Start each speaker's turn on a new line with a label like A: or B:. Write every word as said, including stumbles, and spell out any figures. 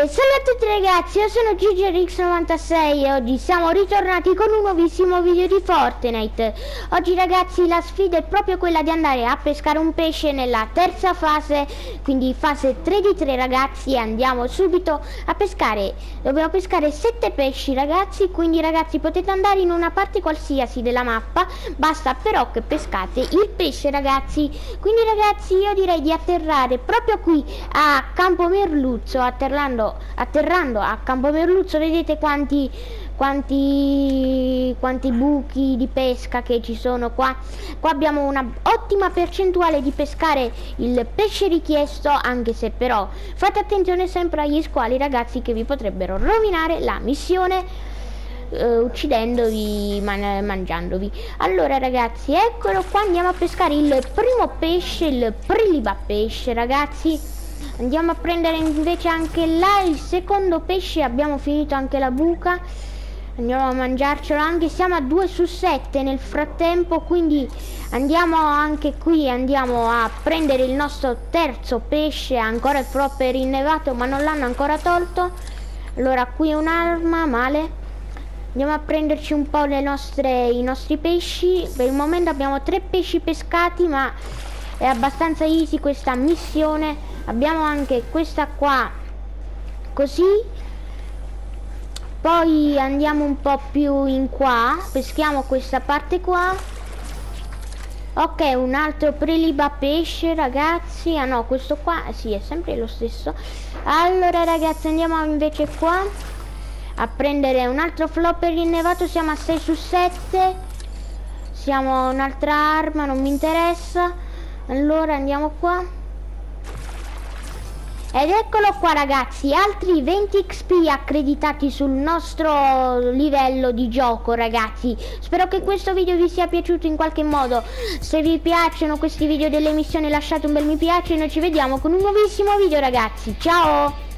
A: salve a tutti ragazzi, io sono GigiRx novantasei e oggi siamo ritornati con un nuovissimo video di Fortnite. Oggi ragazzi la sfida è proprio quella di andare a pescare un pesce nella terza fase, quindi fase tre di tre ragazzi, e andiamo subito a pescare. Dobbiamo pescare sette pesci ragazzi, quindi ragazzi potete andare in una parte qualsiasi della mappa, basta però che pescate il pesce ragazzi. Quindi ragazzi io direi di atterrare proprio qui a Campo Merluzzo, atterrando, atterrando a Campo Merluzzo vedete quanti, quanti, quanti buchi di pesca che ci sono qua. Qua abbiamo una ottima percentuale di pescare il pesce richiesto, anche se però fate attenzione sempre agli squali ragazzi, che vi potrebbero rovinare la missione Uh, uccidendovi, man mangiandovi. Allora ragazzi, eccolo qua, andiamo a pescare il primo pesce, il preliba pesce ragazzi. Andiamo a prendere invece anche là il secondo pesce, abbiamo finito anche la buca, andiamo a mangiarcelo anche, siamo a due su sette nel frattempo, quindi andiamo anche qui, andiamo a prendere il nostro terzo pesce, ancora proprio innevato ma non l'hanno ancora tolto. Allora qui un'arma, male. Andiamo a prenderci un po' le nostre, i nostri pesci. Per il momento abbiamo tre pesci pescati, ma è abbastanza easy questa missione. Abbiamo anche questa qua, così. Poi andiamo un po' più in qua, peschiamo questa parte qua. Ok, un altro preliba pesce ragazzi. Ah no, questo qua, sì, è sempre lo stesso. Allora ragazzi andiamo invece qua a prendere un altro flopper innevato, siamo a sei su sette, siamo un'altra arma, non mi interessa. Allora andiamo qua ed eccolo qua ragazzi, altri venti X P accreditati sul nostro livello di gioco ragazzi. Spero che questo video vi sia piaciuto in qualche modo. Se vi piacciono questi video delle missioni lasciate un bel mi piace e noi ci vediamo con un nuovissimo video ragazzi. Ciao!